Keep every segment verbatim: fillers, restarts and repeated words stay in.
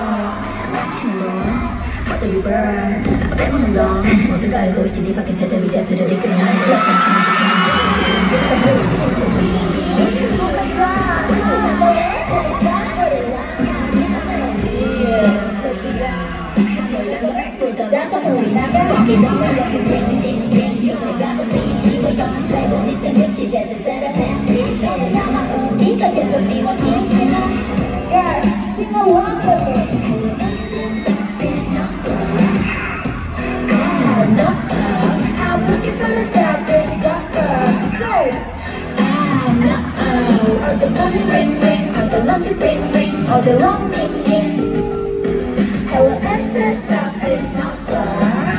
넘치는 건 어떤 리버 빼보는 건 모두가 알고 있지 네 밖에 세대 위자들을 이끄는 나의 놀랍던 힘을 지켜서 보이지 실수 나서 보이나 fucking don't let it ring ring ring 이거 잡고 비비고 연습해도 진짜 늦지 제대로 세라핀 이거는 나만 우리가 제대로 비워지지 Girl, you know what I'm looking for the selfish girl All the money ring ring, all the lunch ring ring, all the long ring ring Hello, is this selfish number?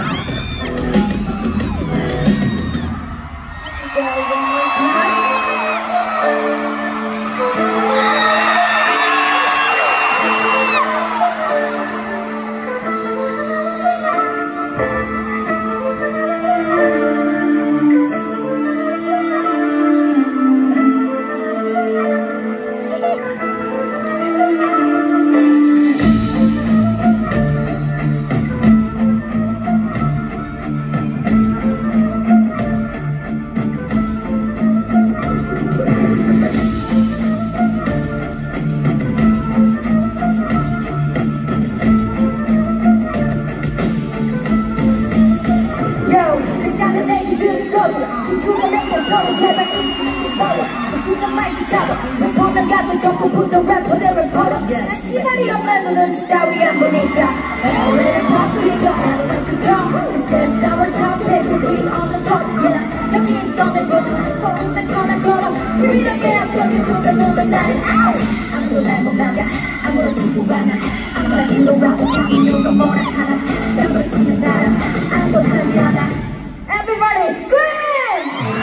전부 붙던 래퍼들을 걸어 시발이란 말도 눈치 따위 안 보니까 Hell의 파프리가 Hell의 그정 This is our topic to be on the top yeah. 여기 있어 내 분 포함에 전화 걸어 시위하게 합쳐진 누가 누가 나를 out 아무도 날 못 막아 아무렇지도 않아 아무나 뒤돌아오고 이 누가 뭐라 하나 까무러치는 나라 아무것도 하지 않아 Everybody scream!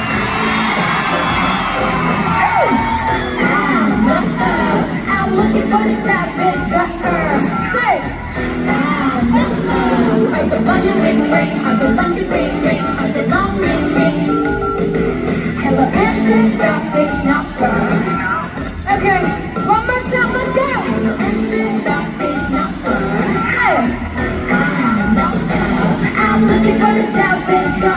I'm looking for the savage girl. Say, oh no, oh. All the money ring ring, all the lunch ring ring, all the long ring ring. Hello, is this selfish number? Okay, one more time, let's go. Hello, is this selfish number? Hey, oh no, oh. I'm looking for the savage girl.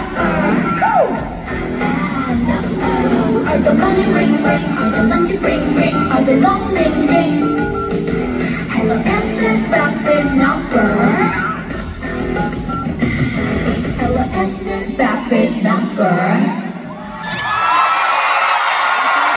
All the money ring ring, all the lunch ring ring, all the long ring ring. Hello, is this selfish number? Hello, is this selfish number?